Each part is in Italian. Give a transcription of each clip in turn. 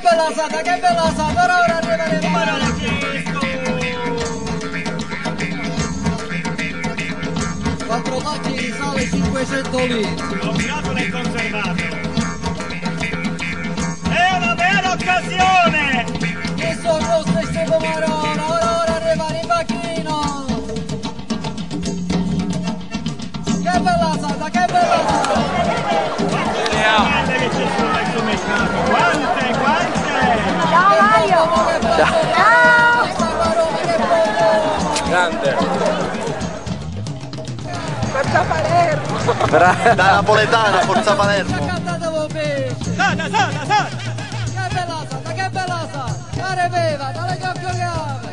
bella sata, che bella sata, ora arriveremo. Ma non l'ho chiesto. 4 pacchi di sale, 500 litri. Combinato e conservato. È una vera occasione. Che sono rosse queste pomarone, ora arrivano in bacchino. Che bella sata, che bella sata. Quante che c'è su questo mercato? Quante? Ciao Mario. Ciao. Grande. Forza Palermo. Da napoletana, Forza Palermo. Cantatevo pesce. Sata, sata, sata. Che bella sata. Care viva, dalle coccogliame.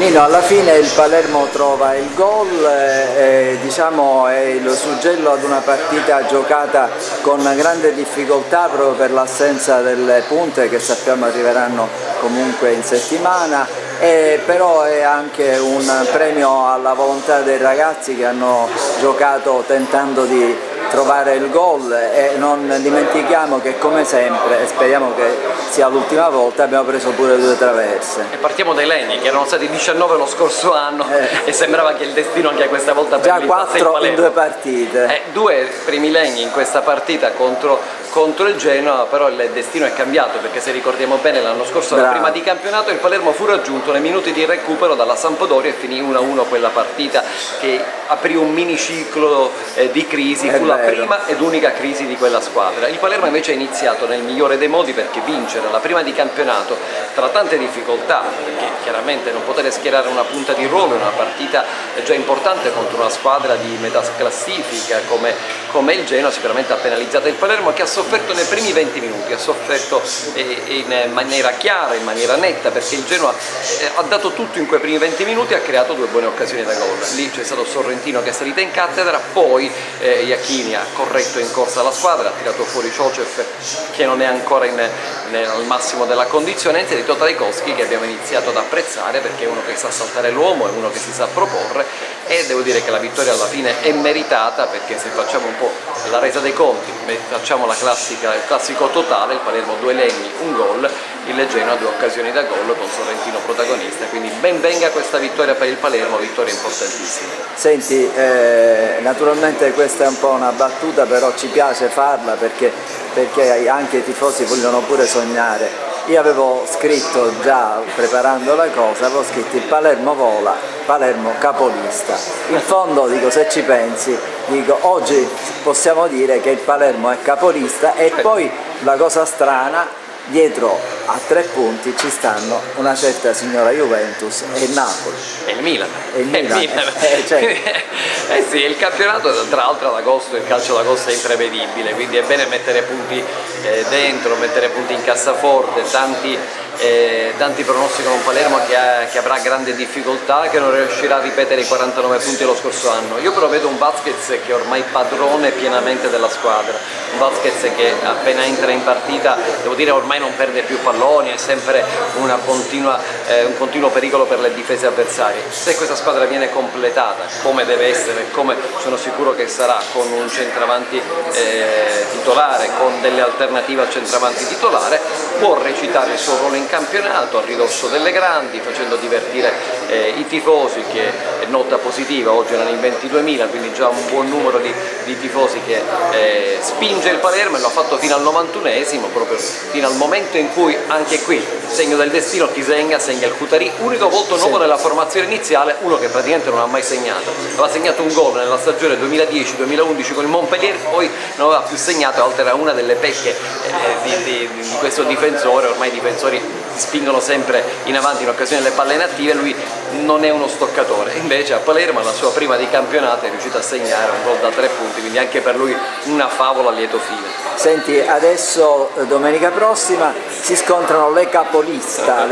Nino, alla fine il Palermo trova il gol, diciamo è il suggello ad una partita giocata con grande difficoltà proprio per l'assenza delle punte che sappiamo arriveranno comunque in settimana, però è anche un premio alla volontà dei ragazzi che hanno giocato tentando di trovare il gol, e non dimentichiamo che come sempre, e speriamo che sia l'ultima volta, abbiamo preso pure 2 traverse. E partiamo dai legni, che erano stati 19 lo scorso anno e sembrava che il destino anche questa volta già per il 4 in 2 partite. 2 primi legni in questa partita contro il Genoa, però il destino è cambiato, perché se ricordiamo bene l'anno scorso alla prima di campionato il Palermo fu raggiunto nei minuti di recupero dalla Sampdoria e finì 1-1 quella partita che aprì un miniciclo di crisi, fu la prima ed unica crisi di quella squadra. Il Palermo invece ha iniziato nel migliore dei modi, perché vincere la prima di campionato tra tante difficoltà, perché chiaramente non poter schierare una punta di ruolo in una partita già importante contro una squadra di metà classifica come il Genoa, sicuramente ha penalizzato il Palermo, che ha sofferto nei primi 20 minuti, ha sofferto in maniera chiara, in maniera netta, perché il Genoa ha dato tutto in quei primi 20 minuti e ha creato 2 buone occasioni da gol. Lì c'è stato Sorrentino che è salita in cattedra, poi Iachini ha corretto in corsa la squadra, ha tirato fuori Ciocev che non è ancora al massimo della condizione, e inserito Trajkovskij, che abbiamo iniziato ad apprezzare perché è uno che sa saltare l'uomo, è uno che si sa proporre, e devo dire che la vittoria alla fine è meritata, perché se facciamo un po' la resa dei conti, facciamo il classico totale, il Palermo 2 legni, 1 gol, il Genoa 2 occasioni da gol con Sorrentino protagonista, quindi ben venga questa vittoria per il Palermo, vittoria importantissima. Senti, naturalmente questa è un po' una battuta, però ci piace farla perché anche i tifosi vogliono pure sognare. Io avevo scritto, già preparando la cosa, avevo scritto il Palermo vola, Palermo capolista. In fondo, dico, se ci pensi, dico, oggi possiamo dire che il Palermo è capolista, e poi la cosa strana, dietro a 3 punti ci stanno una certa signora Juventus e il Napoli. E il Milan. Sì, il campionato, tra l'altro ad agosto, il calcio d'agosto è imprevedibile, quindi è bene mettere punti dentro, mettere punti in cassaforte. Tanti pronosticano un Palermo che avrà grande difficoltà, che non riuscirà a ripetere i 49 punti dello scorso anno. Io però vedo un Vázquez che è ormai padrone pienamente della squadra, un Vázquez che appena entra in partita, devo dire, ormai non perde più palloni, è sempre un continuo pericolo per le difese avversarie. Se questa squadra viene completata come deve essere, come sono sicuro che sarà, con un centravanti titolare, con delle alternative al centravanti titolare, può recitare il suo ruolo in campionato a ridosso delle grandi, facendo divertire i tifosi, che è nota positiva, oggi erano in 22.000, quindi già un buon numero di tifosi che spinge il Palermo, e lo ha fatto fino al 91esimo, proprio fino al momento in cui anche qui, segno del destino, chi segna il Cutari, unico volto nuovo nella formazione iniziale, uno che praticamente non ha mai segnato, aveva segnato un gol nella stagione 2010-2011 con il Montpellier, poi non aveva più segnato, oltre a una delle pecche di questo difensore. Ormai i difensori spingono sempre in avanti in occasione delle palle inattive, lui non è uno stoccatore, invece a Palermo alla sua prima di campionato è riuscito a segnare un gol da 3 punti, quindi anche per lui una favola a lieto fine. Senti, adesso domenica prossima si scontrano le capolista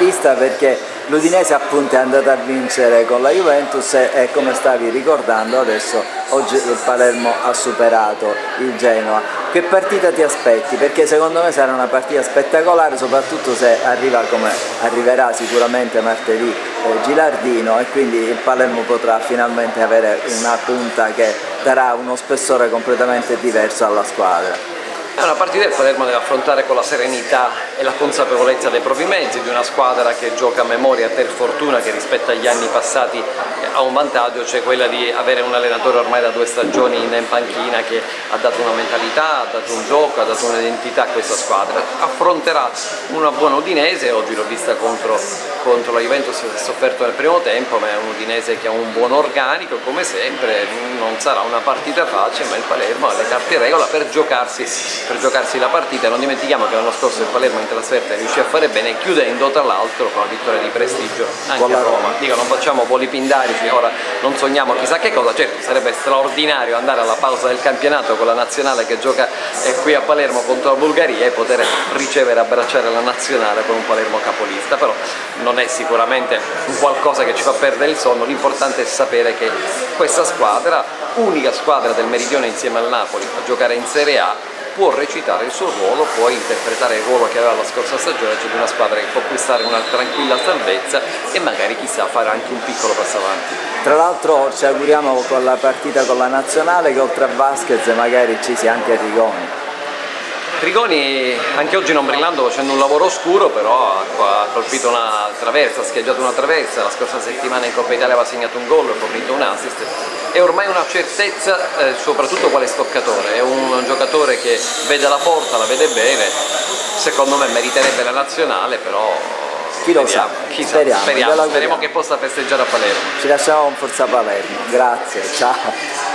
perché l'Udinese appunto è andata a vincere con la Juventus e come stavi ricordando adesso, oggi il Palermo ha superato il Genoa. Che partita ti aspetti? Perché secondo me sarà una partita spettacolare, soprattutto se arriva come arriverà sicuramente martedì Gilardino, e quindi il Palermo potrà finalmente avere una punta che darà uno spessore completamente diverso alla squadra. È una partita che il Palermo deve affrontare con la serenità e la consapevolezza dei propri mezzi, di una squadra che gioca a memoria, per fortuna, che rispetto agli anni passati ha un vantaggio, cioè quella di avere un allenatore ormai da 2 stagioni in panchina che ha dato una mentalità, ha dato un gioco, ha dato un'identità a questa squadra. Affronterà una buona Udinese, oggi l'ho vista contro la Juventus, ha sofferto nel primo tempo, ma è un Udinese che ha un buon organico, come sempre, non sarà una partita facile, ma il Palermo ha le carte in regola per giocarsi la partita. Non dimentichiamo che l'anno scorso il Palermo in trasferta riuscì a fare bene, chiudendo tra l'altro con la vittoria di prestigio anche Con la a Roma. Roma. Dico, non facciamo voli pindarici, ora non sogniamo chissà che cosa, certo sarebbe straordinario andare alla pausa del campionato con la nazionale che gioca qui a Palermo contro la Bulgaria e poter ricevere e abbracciare la nazionale con un Palermo capolista, però non è sicuramente un qualcosa che ci fa perdere il sonno, l'importante è sapere che questa squadra, unica squadra del Meridione insieme al Napoli a giocare in Serie A, può recitare il suo ruolo, può interpretare il ruolo che aveva la scorsa stagione, cioè di una squadra che può acquistare una tranquilla salvezza e magari chissà fare anche un piccolo passo avanti. Tra l'altro ci auguriamo con la partita con la nazionale che oltre a Vasquez magari ci sia anche Rigoni. Rigoni anche oggi non brillando, facendo un lavoro oscuro, però ha colpito una traversa, ha scheggiato una traversa, la scorsa settimana in Coppa Italia aveva segnato un gol, ha fornito un assist, è ormai una certezza soprattutto quale stoccatore, è un giocatore che vede la porta, la vede bene, secondo me meriterebbe la nazionale, però Chi lo sa, speriamo che possa festeggiare a Palermo. Ci lasciamo con Forza Palermo, grazie, ciao.